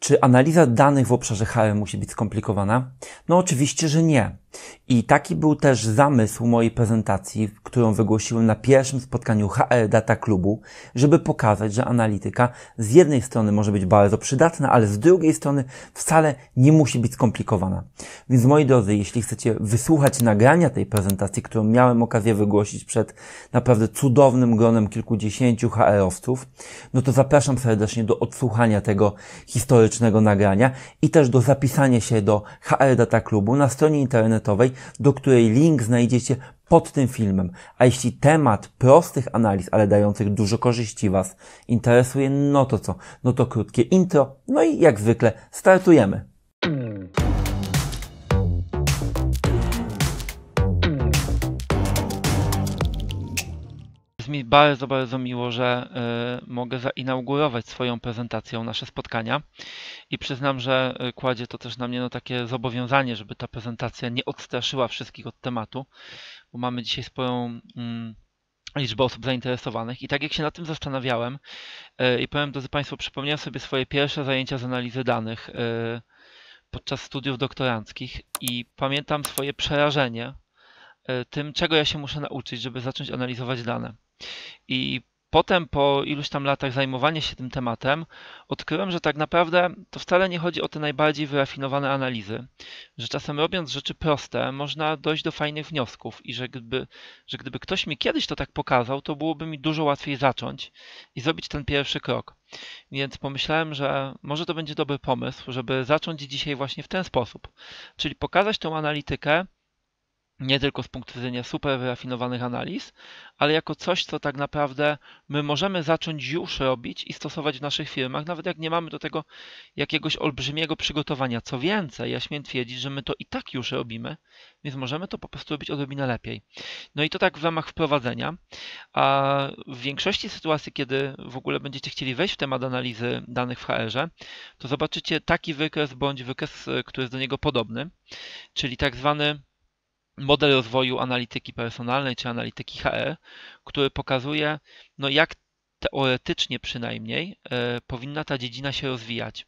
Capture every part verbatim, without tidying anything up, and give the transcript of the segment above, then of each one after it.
Czy analiza danych w obszarze H R musi być skomplikowana? No oczywiście, że nie. I taki był też zamysł mojej prezentacji, którą wygłosiłem na pierwszym spotkaniu H R Data Klubu, żeby pokazać, że analityka z jednej strony może być bardzo przydatna, ale z drugiej strony wcale nie musi być skomplikowana. Więc moi drodzy, jeśli chcecie wysłuchać nagrania tej prezentacji, którą miałem okazję wygłosić przed naprawdę cudownym gronem kilkudziesięciu H R-owców, no to zapraszam serdecznie do odsłuchania tego historycznego nagrania i też do zapisania się do H R Data Klubu na stronie internetowej, do której link znajdziecie pod tym filmem. A jeśli temat prostych analiz, ale dających dużo korzyści Was interesuje, no to co? No to krótkie intro, no i jak zwykle startujemy. Jest mi bardzo, bardzo miło, że y, mogę zainaugurować swoją prezentacją nasze spotkania i przyznam, że y, kładzie to też na mnie no, takie zobowiązanie, żeby ta prezentacja nie odstraszyła wszystkich od tematu, bo mamy dzisiaj sporą mm, liczbę osób zainteresowanych i tak jak się nad tym zastanawiałem y, i powiem, drodzy Państwo, przypomniałem sobie swoje pierwsze zajęcia z analizy danych y, podczas studiów doktoranckich i pamiętam swoje przerażenie y, tym, czego ja się muszę nauczyć, żeby zacząć analizować dane. I potem po iluś tam latach zajmowania się tym tematem odkryłem, że tak naprawdę to wcale nie chodzi o te najbardziej wyrafinowane analizy, że czasem robiąc rzeczy proste można dojść do fajnych wniosków i że gdyby, że gdyby ktoś mi kiedyś to tak pokazał, to byłoby mi dużo łatwiej zacząć i zrobić ten pierwszy krok. Więc pomyślałem, że może to będzie dobry pomysł, żeby zacząć dzisiaj właśnie w ten sposób, czyli pokazać tą analitykę nie tylko z punktu widzenia super wyrafinowanych analiz, ale jako coś, co tak naprawdę my możemy zacząć już robić i stosować w naszych firmach, nawet jak nie mamy do tego jakiegoś olbrzymiego przygotowania. Co więcej, ja śmiem twierdzić, że my to i tak już robimy, więc możemy to po prostu robić odrobinę lepiej. No i to tak w ramach wprowadzenia, a w większości sytuacji, kiedy w ogóle będziecie chcieli wejść w temat analizy danych w H R-ze, to zobaczycie taki wykres bądź wykres, który jest do niego podobny, czyli tak zwany model rozwoju analityki personalnej czy analityki H R, który pokazuje, no jak teoretycznie przynajmniej e, powinna ta dziedzina się rozwijać.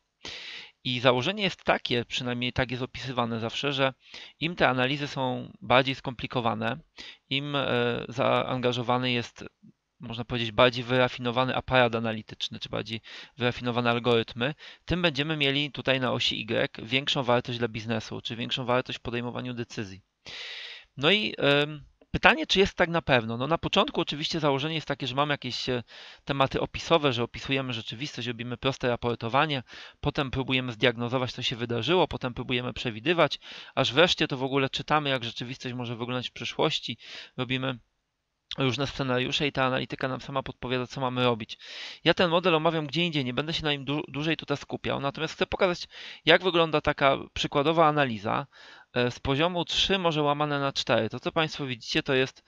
I założenie jest takie, przynajmniej tak jest opisywane zawsze, że im te analizy są bardziej skomplikowane, im e, zaangażowany jest, można powiedzieć, bardziej wyrafinowany aparat analityczny, czy bardziej wyrafinowane algorytmy, tym będziemy mieli tutaj na osi Y większą wartość dla biznesu, czy większą wartość w podejmowaniu decyzji. No i y, pytanie, czy jest tak na pewno? No na początku oczywiście założenie jest takie, że mamy jakieś e, tematy opisowe, że opisujemy rzeczywistość, robimy proste raportowanie, potem próbujemy zdiagnozować, co się wydarzyło, potem próbujemy przewidywać, aż wreszcie to w ogóle czytamy, jak rzeczywistość może wyglądać w przyszłości, robimy różne scenariusze i ta analityka nam sama podpowiada, co mamy robić. Ja ten model omawiam gdzie indziej, nie będę się na nim dłu dłużej tutaj skupiał, natomiast chcę pokazać, jak wygląda taka przykładowa analiza z poziomu trzy może łamane na cztery. To, co Państwo widzicie, to jest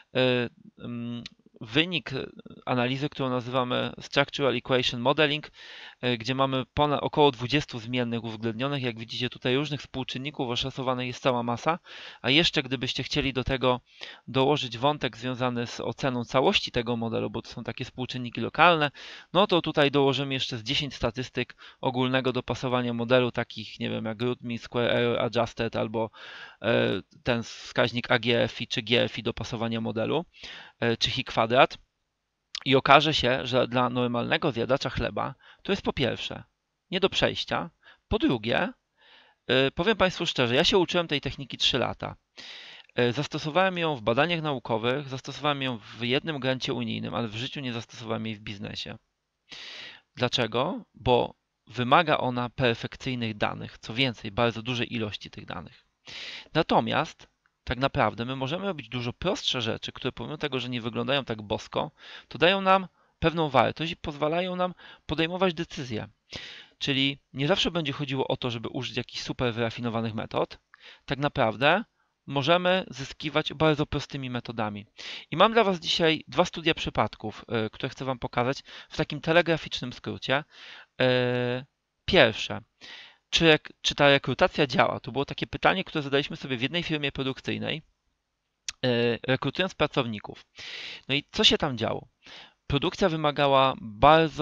wynik analizy, którą nazywamy Structural Equation Modeling, gdzie mamy ponad około dwudziestu zmiennych uwzględnionych. Jak widzicie, tutaj różnych współczynników oszacowanych jest cała masa, a jeszcze gdybyście chcieli do tego dołożyć wątek związany z oceną całości tego modelu, bo to są takie współczynniki lokalne, no to tutaj dołożymy jeszcze z dziesięć statystyk ogólnego dopasowania modelu, takich, nie wiem, jak root mean square error adjusted albo ten wskaźnik A G F I czy G F I dopasowania modelu, czy Chi kwadrat. I okaże się, że dla normalnego zjadacza chleba to jest po pierwsze nie do przejścia, po drugie, powiem Państwu szczerze, ja się uczyłem tej techniki trzy lata. Zastosowałem ją w badaniach naukowych, zastosowałem ją w jednym grancie unijnym, ale w życiu nie zastosowałem jej w biznesie. Dlaczego? Bo wymaga ona perfekcyjnych danych, co więcej, bardzo dużej ilości tych danych. Natomiast tak naprawdę my możemy robić dużo prostsze rzeczy, które pomimo tego, że nie wyglądają tak bosko, to dają nam pewną wartość i pozwalają nam podejmować decyzje. Czyli nie zawsze będzie chodziło o to, żeby użyć jakichś super wyrafinowanych metod. Tak naprawdę możemy zyskiwać bardzo prostymi metodami. I mam dla Was dzisiaj dwa studia przypadków, które chcę Wam pokazać w takim telegraficznym skrócie. Pierwsze. Czy, czy ta rekrutacja działa? To było takie pytanie, które zadaliśmy sobie w jednej firmie produkcyjnej, rekrutując pracowników. No i co się tam działo? Produkcja wymagała bardzo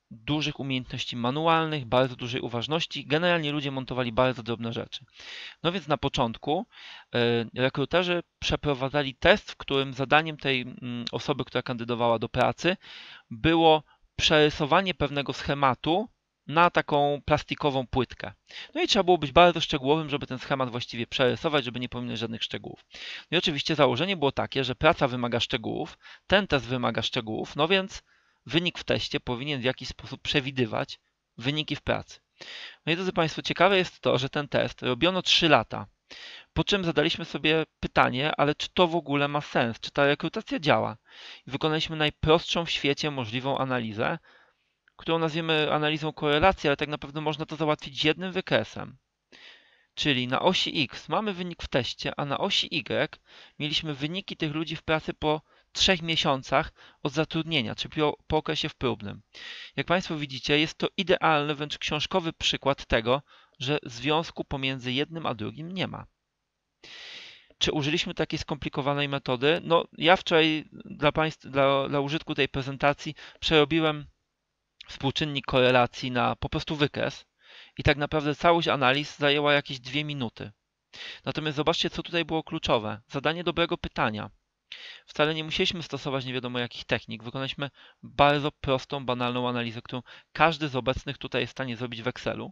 dużych umiejętności manualnych, bardzo dużej uważności. Generalnie ludzie montowali bardzo drobne rzeczy. No więc na początku y, rekruterzy przeprowadzali test, w którym zadaniem tej mm, osoby, która kandydowała do pracy, było przerysowanie pewnego schematu na taką plastikową płytkę. No i trzeba było być bardzo szczegółowym, żeby ten schemat właściwie przerysować, żeby nie pominąć żadnych szczegółów. No i oczywiście założenie było takie, że praca wymaga szczegółów, ten test wymaga szczegółów, no więc wynik w teście powinien w jakiś sposób przewidywać wyniki w pracy. No i drodzy Państwo, ciekawe jest to, że ten test robiono trzy lata, po czym zadaliśmy sobie pytanie, ale czy to w ogóle ma sens, czy ta rekrutacja działa? I wykonaliśmy najprostszą w świecie możliwą analizę, którą nazwiemy analizą korelacji, ale tak naprawdę można to załatwić jednym wykresem. Czyli na osi X mamy wynik w teście, a na osi Y mieliśmy wyniki tych ludzi w pracy po trzech miesiącach od zatrudnienia, czyli po, po okresie próbnym. Jak Państwo widzicie, jest to idealny, wręcz książkowy przykład tego, że związku pomiędzy jednym a drugim nie ma. Czy użyliśmy takiej skomplikowanej metody? No, ja wczoraj dla Państwa, dla, dla użytku tej prezentacji przerobiłem współczynnik korelacji na po prostu wykres i tak naprawdę całość analiz zajęła jakieś dwie minuty. Natomiast zobaczcie, co tutaj było kluczowe. Zadanie dobrego pytania. Wcale nie musieliśmy stosować nie wiadomo jakich technik. Wykonaliśmy bardzo prostą, banalną analizę, którą każdy z obecnych tutaj jest w stanie zrobić w Excelu.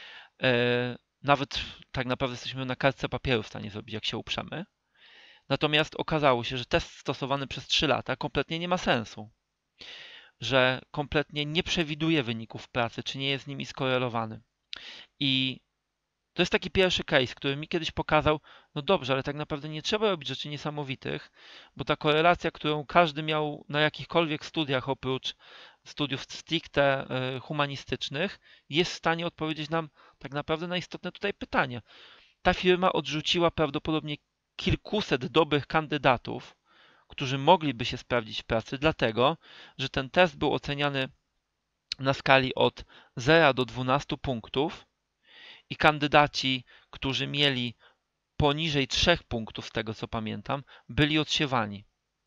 Nawet tak naprawdę jesteśmy na kartce papieru w stanie zrobić, jak się uprzemy. Natomiast okazało się, że test stosowany przez trzy lata kompletnie nie ma sensu. Że kompletnie nie przewiduje wyników pracy, czy nie jest z nimi skorelowany. I to jest taki pierwszy case, który mi kiedyś pokazał, no dobrze, ale tak naprawdę nie trzeba robić rzeczy niesamowitych, bo ta korelacja, którą każdy miał na jakichkolwiek studiach oprócz studiów stricte humanistycznych, jest w stanie odpowiedzieć nam tak naprawdę na istotne tutaj pytanie. Ta firma odrzuciła prawdopodobnie kilkuset dobrych kandydatów, którzy mogliby się sprawdzić w pracy, dlatego, że ten test był oceniany na skali od zera do dwunastu punktów i kandydaci, którzy mieli poniżej trzech punktów, z tego co pamiętam, byli odsiewani.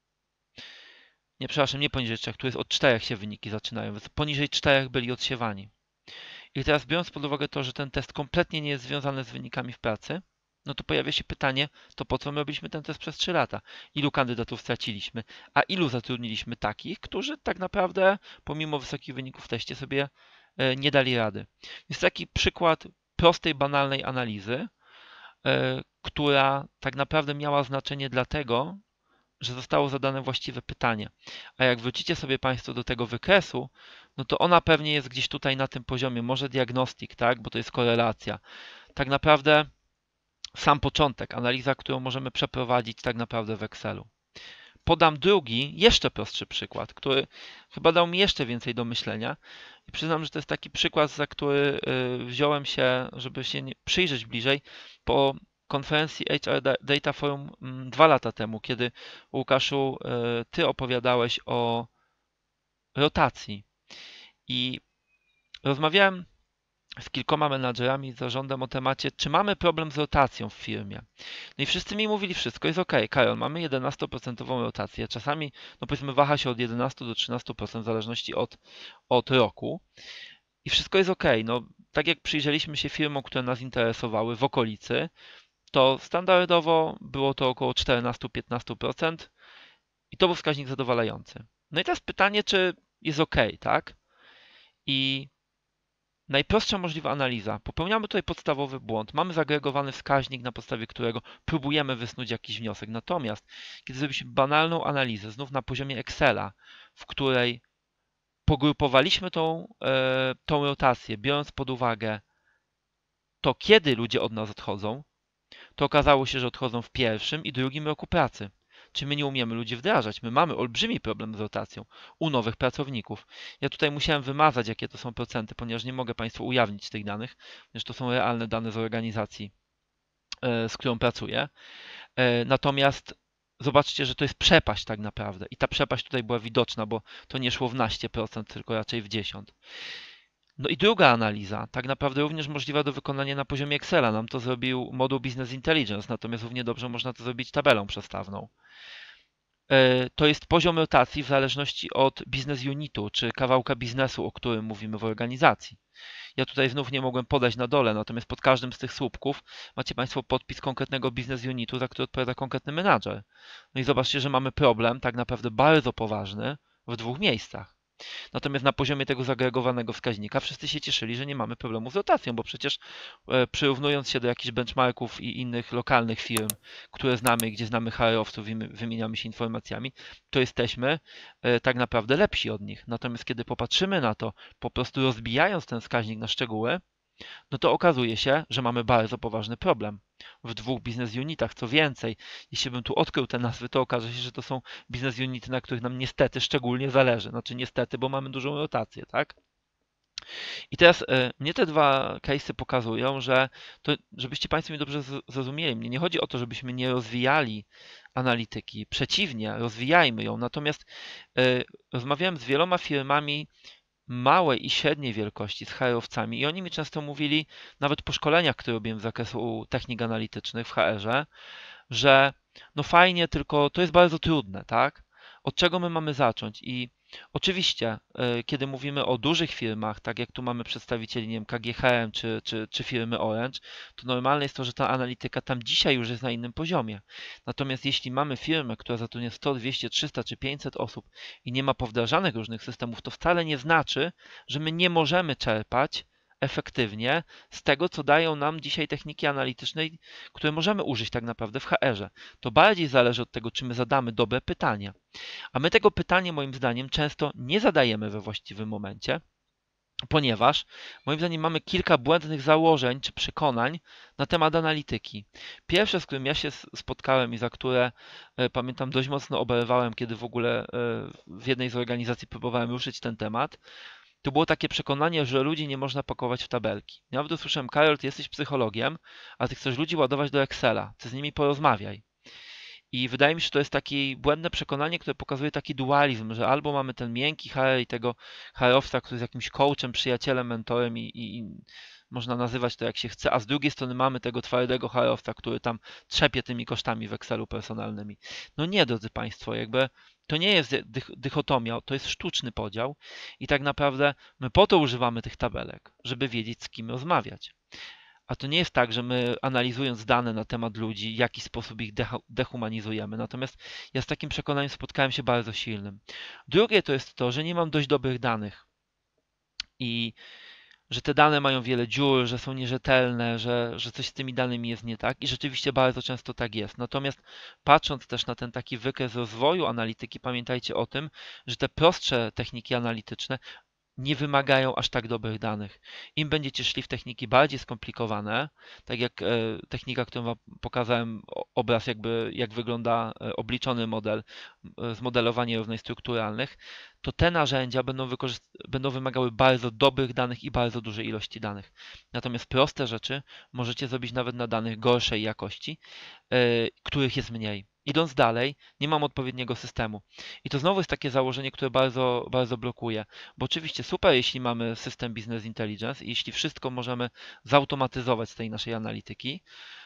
Nie, przepraszam, nie poniżej trzech, tu jest od czterech się wyniki zaczynają, więc poniżej czterech byli odsiewani. I teraz biorąc pod uwagę to, że ten test kompletnie nie jest związany z wynikami w pracy, no to pojawia się pytanie, to po co my robiliśmy ten test przez trzy lata? Ilu kandydatów straciliśmy? A ilu zatrudniliśmy takich, którzy tak naprawdę pomimo wysokich wyników w teście sobie nie dali rady? Jest taki przykład prostej, banalnej analizy, która tak naprawdę miała znaczenie dlatego, że zostało zadane właściwe pytanie. A jak wrócicie sobie Państwo do tego wykresu, no to ona pewnie jest gdzieś tutaj na tym poziomie, może diagnostik, tak, bo to jest korelacja. Tak naprawdę sam początek, analiza, którą możemy przeprowadzić tak naprawdę w Excelu. Podam drugi, jeszcze prostszy przykład, który chyba dał mi jeszcze więcej do myślenia i przyznam, że to jest taki przykład, za który wziąłem się, żeby się przyjrzeć bliżej po konferencji H R Data Forum dwa lata temu, kiedy Łukaszu, ty opowiadałeś o rotacji i rozmawiałem z kilkoma menadżerami, z zarządem o temacie, czy mamy problem z rotacją w firmie. No i wszyscy mi mówili, wszystko jest ok, Karol, mamy jedenastoprocentową rotację, czasami, no powiedzmy, waha się od jedenastu do trzynastu procent w zależności od, od roku i wszystko jest ok. No, tak jak przyjrzeliśmy się firmom, które nas interesowały w okolicy, to standardowo było to około czternaście do piętnastu procent i to był wskaźnik zadowalający. No i teraz pytanie, czy jest ok, tak? I najprostsza możliwa analiza. Popełniamy tutaj podstawowy błąd. Mamy zagregowany wskaźnik, na podstawie którego próbujemy wysnuć jakiś wniosek. Natomiast, kiedy zrobiliśmy banalną analizę, znów na poziomie Excela, w której pogrupowaliśmy tą, e, tą rotację, biorąc pod uwagę to, kiedy ludzie od nas odchodzą, to okazało się, że odchodzą w pierwszym i drugim roku pracy. Czy my nie umiemy ludzi wdrażać? My mamy olbrzymi problem z rotacją u nowych pracowników. Ja tutaj musiałem wymazać, jakie to są procenty, ponieważ nie mogę Państwu ujawnić tych danych, ponieważ to są realne dane z organizacji, z którą pracuję. Natomiast zobaczcie, że to jest przepaść tak naprawdę. I ta przepaść tutaj była widoczna, bo to nie szło w naście procent, tylko raczej w dziesiąt. No i druga analiza, tak naprawdę również możliwa do wykonania na poziomie Excela. Nam to zrobił moduł Business Intelligence, natomiast równie dobrze można to zrobić tabelą przestawną. to jest poziom rotacji w zależności od biznes unitu, czy kawałka biznesu, o którym mówimy w organizacji. Ja tutaj znów nie mogłem podać na dole, natomiast pod każdym z tych słupków macie Państwo podpis konkretnego biznes unitu, za który odpowiada konkretny menadżer. No i zobaczcie, że mamy problem tak naprawdę bardzo poważny w dwóch miejscach. Natomiast na poziomie tego zagregowanego wskaźnika wszyscy się cieszyli, że nie mamy problemu z rotacją, bo przecież e, przyrównując się do jakichś benchmarków i innych lokalnych firm, które znamy, gdzie znamy H R-owców i wymieniamy się informacjami, to jesteśmy e, tak naprawdę lepsi od nich. Natomiast kiedy popatrzymy na to, po prostu rozbijając ten wskaźnik na szczegóły, no to okazuje się, że mamy bardzo poważny problem w dwóch biznes unitach. Co więcej, jeśli bym tu odkrył te nazwy, to okaże się, że to są biznes unity, na których nam niestety szczególnie zależy. Znaczy niestety, bo mamy dużą rotację, tak? I teraz y, mnie te dwa case'y pokazują, że to, żebyście Państwo mi dobrze zrozumieli, mnie nie chodzi o to, żebyśmy nie rozwijali analityki. Przeciwnie, rozwijajmy ją. Natomiast y, rozmawiałem z wieloma firmami małej i średniej wielkości z H R-owcami i oni mi często mówili, nawet po szkoleniach, które robiłem z zakresu technik analitycznych w H R-ze, że no fajnie, tylko to jest bardzo trudne, tak? Od czego my mamy zacząć? I oczywiście, y, kiedy mówimy o dużych firmach, tak jak tu mamy przedstawicieli, nie wiem, K G H M czy, czy, czy firmy Orange, to normalne jest to, że ta analityka tam dzisiaj już jest na innym poziomie. Natomiast jeśli mamy firmę, która zatrudnia sto, dwieście, trzysta czy pięćset osób i nie ma powdrażanych różnych systemów, to wcale nie znaczy, że my nie możemy czerpać efektywnie z tego, co dają nam dzisiaj techniki analityczne, które możemy użyć tak naprawdę w H R-ze. To bardziej zależy od tego, czy my zadamy dobre pytania. A my tego pytania, moim zdaniem, często nie zadajemy we właściwym momencie, ponieważ moim zdaniem mamy kilka błędnych założeń czy przekonań na temat analityki. Pierwsze, z którym ja się spotkałem i za które e, pamiętam dość mocno oberwałem, kiedy w ogóle e, w jednej z organizacji próbowałem ruszyć ten temat, to było takie przekonanie, że ludzi nie można pakować w tabelki. Ja nawet usłyszałem: Karol, ty jesteś psychologiem, a ty chcesz ludzi ładować do Excela, ty z nimi porozmawiaj. I wydaje mi się, że to jest takie błędne przekonanie, które pokazuje taki dualizm, że albo mamy ten miękki H R i tego H R-owca, który jest jakimś coachem, przyjacielem, mentorem i, i, i można nazywać to jak się chce, a z drugiej strony mamy tego twardego H R-owca, który tam trzepie tymi kosztami w Excelu personalnymi. No nie, drodzy Państwo, jakby to nie jest dych, dychotomia, to jest sztuczny podział i tak naprawdę my po to używamy tych tabelek, żeby wiedzieć, z kim rozmawiać. A to nie jest tak, że my analizując dane na temat ludzi, w jaki sposób ich dehumanizujemy. Natomiast ja z takim przekonaniem spotkałem się bardzo silnym. Drugie to jest to, że nie mam dość dobrych danych i że te dane mają wiele dziur, że są nierzetelne, że, że coś z tymi danymi jest nie tak i rzeczywiście bardzo często tak jest. Natomiast patrząc też na ten taki wykres rozwoju analityki, pamiętajcie o tym, że te prostsze techniki analityczne nie wymagają aż tak dobrych danych. Im będziecie szli w techniki bardziej skomplikowane, tak jak e, technika, którą wam pokazałem, obraz jakby jak wygląda e, obliczony model, e, zmodelowanie równań strukturalnych, to te narzędzia będą, będą wymagały bardzo dobrych danych i bardzo dużej ilości danych. Natomiast proste rzeczy możecie zrobić nawet na danych gorszej jakości, e, których jest mniej. Idąc dalej, nie mam odpowiedniego systemu. I to znowu jest takie założenie, które bardzo, bardzo blokuje. Bo oczywiście super, jeśli mamy system Business Intelligence i jeśli wszystko możemy zautomatyzować z tej naszej analityki,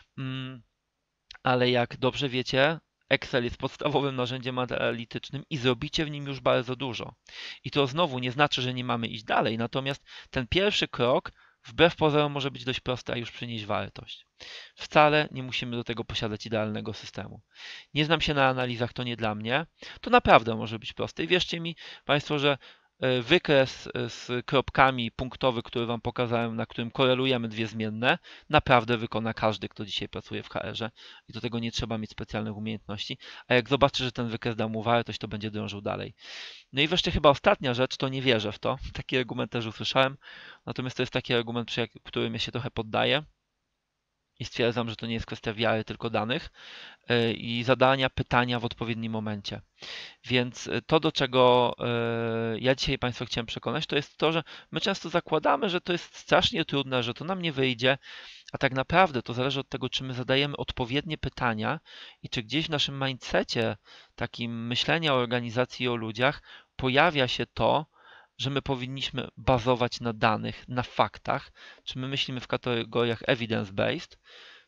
ale jak dobrze wiecie, Excel jest podstawowym narzędziem analitycznym i zrobicie w nim już bardzo dużo. I to znowu nie znaczy, że nie mamy iść dalej, natomiast ten pierwszy krok wbrew pozorom może być dość prosty, a już przynieść wartość. Wcale nie musimy do tego posiadać idealnego systemu. Nie znam się na analizach, to nie dla mnie. To naprawdę może być proste. I wierzcie mi Państwo, że wykres z kropkami punktowy, który Wam pokazałem, na którym korelujemy dwie zmienne, naprawdę wykona każdy, kto dzisiaj pracuje w H R-ze i do tego nie trzeba mieć specjalnych umiejętności, a jak zobaczy, że ten wykres da mu wartość, to będzie dążył dalej. No i wreszcie chyba ostatnia rzecz, to nie wierzę w to. Taki argument też usłyszałem, natomiast to jest taki argument, przy którym ja się trochę poddaję i stwierdzam, że to nie jest kwestia wiary, tylko danych i zadania pytania w odpowiednim momencie. Więc to, do czego ja dzisiaj Państwa chciałem przekonać, to jest to, że my często zakładamy, że to jest strasznie trudne, że to nam nie wyjdzie, a tak naprawdę to zależy od tego, czy my zadajemy odpowiednie pytania i czy gdzieś w naszym mindsetie, takim myślenia o organizacji i o ludziach, pojawia się to, że my powinniśmy bazować na danych, na faktach, czy my myślimy w kategoriach evidence-based,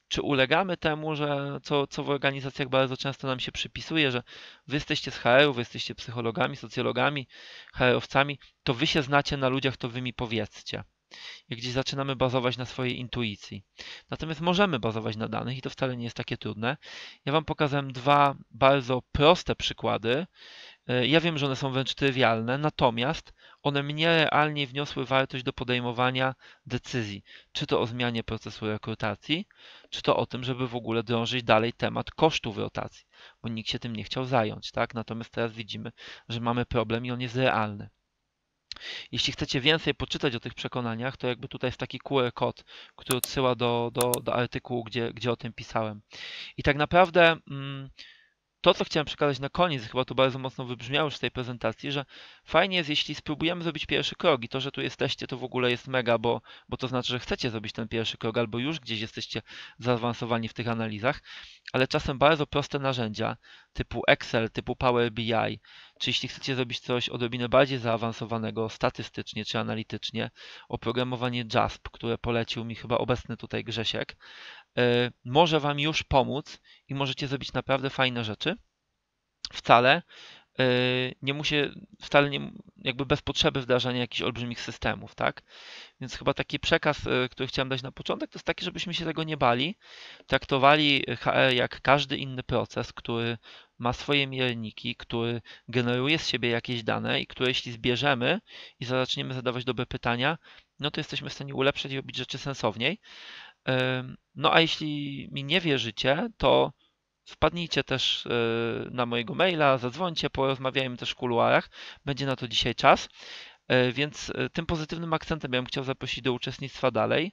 Czy ulegamy temu, że co, co w organizacjach bardzo często nam się przypisuje, że wy jesteście z H R u, wy jesteście psychologami, socjologami, H R owcami, to wy się znacie na ludziach, to wy mi powiedzcie. I gdzieś zaczynamy bazować na swojej intuicji. Natomiast możemy bazować na danych i to wcale nie jest takie trudne. Ja wam pokazałem dwa bardzo proste przykłady. Ja wiem, że one są wręcz trywialne, natomiast one mnie realnie wniosły wartość do podejmowania decyzji. Czy to o zmianie procesu rekrutacji, czy to o tym, żeby w ogóle drążyć dalej temat kosztów rotacji, bo nikt się tym nie chciał zająć, tak? Natomiast teraz widzimy, że mamy problem i on jest realny. Jeśli chcecie więcej poczytać o tych przekonaniach, to jakby tutaj jest taki Q R kod, który odsyła do, do, do artykułu, gdzie, gdzie o tym pisałem. I tak naprawdę mm, to, co chciałem przekazać na koniec, chyba to bardzo mocno wybrzmiało już z tej prezentacji, że fajnie jest, jeśli spróbujemy zrobić pierwszy krok i to, że tu jesteście, to w ogóle jest mega, bo, bo to znaczy, że chcecie zrobić ten pierwszy krok albo już gdzieś jesteście zaawansowani w tych analizach, ale czasem bardzo proste narzędzia typu Excel, typu Power B I, czy jeśli chcecie zrobić coś odrobinę bardziej zaawansowanego statystycznie czy analitycznie, oprogramowanie JASP, które polecił mi chyba obecny tutaj Grzesiek, może wam już pomóc i możecie zrobić naprawdę fajne rzeczy. Wcale nie musi, wcale nie, jakby bez potrzeby wdrażania jakichś olbrzymich systemów, tak? Więc chyba taki przekaz, który chciałem dać na początek, to jest taki, żebyśmy się tego nie bali. Traktowali H R jak każdy inny proces, który ma swoje mierniki, który generuje z siebie jakieś dane i które jeśli zbierzemy i zaczniemy zadawać dobre pytania, no to jesteśmy w stanie ulepszać i robić rzeczy sensowniej. No a jeśli mi nie wierzycie, to wpadnijcie też na mojego maila, zadzwońcie, porozmawiajmy też w kuluarach. Będzie na to dzisiaj czas. Więc tym pozytywnym akcentem ja bym chciał zaprosić do uczestnictwa dalej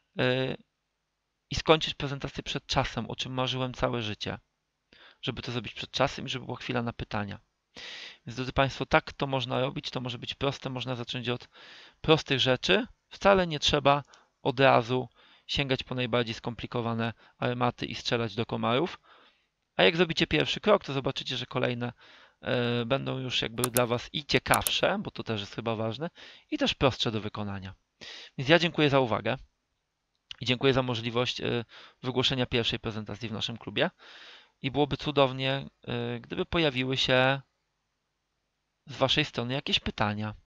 i skończyć prezentację przed czasem, o czym marzyłem całe życie. Żeby to zrobić przed czasem i żeby była chwila na pytania. Więc drodzy Państwo, tak to można robić, to może być proste, można zacząć od prostych rzeczy. Wcale nie trzeba od razu sięgać po najbardziej skomplikowane armaty i strzelać do komarów. A jak zrobicie pierwszy krok, to zobaczycie, że kolejne y, będą już jakby dla Was i ciekawsze, bo to też jest chyba ważne, i też prostsze do wykonania. Więc ja dziękuję za uwagę i dziękuję za możliwość y, wygłoszenia pierwszej prezentacji w naszym klubie. I byłoby cudownie, y, gdyby pojawiły się z Waszej strony jakieś pytania.